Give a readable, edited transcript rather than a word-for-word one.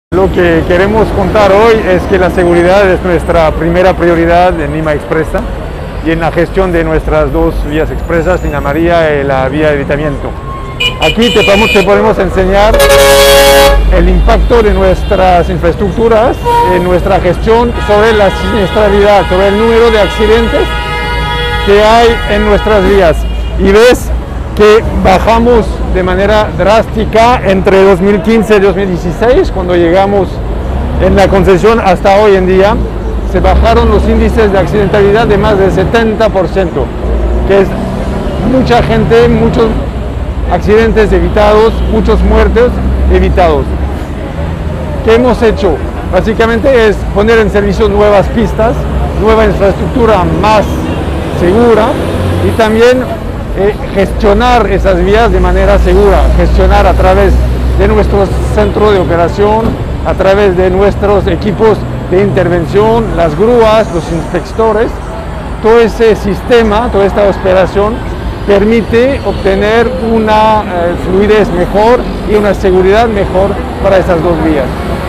Lo que queremos contar hoy es que la seguridad es nuestra primera prioridad en Lima Expresa y en la gestión de nuestras dos vías expresas, Lina María y la vía de evitamiento. Aquí te podemos enseñar el impacto de nuestras infraestructuras en nuestra gestión sobre la siniestralidad, sobre el número de accidentes que hay en nuestras vías. Y ves que bajamos de manera drástica entre 2015 y 2016, cuando llegamos en la concesión hasta hoy en día, se bajaron los índices de accidentalidad de más del 70%, que es mucha gente, muchos accidentes evitados, muchos muertos evitados. ¿Qué hemos hecho? Básicamente es poner en servicio nuevas pistas, nueva infraestructura más segura y también gestionar esas vías de manera segura, gestionar a través de nuestro centro de operación, a través de nuestros equipos de intervención, las grúas, los inspectores. Todo ese sistema, toda esta operación permite obtener una fluidez mejor y una seguridad mejor para esas dos vías.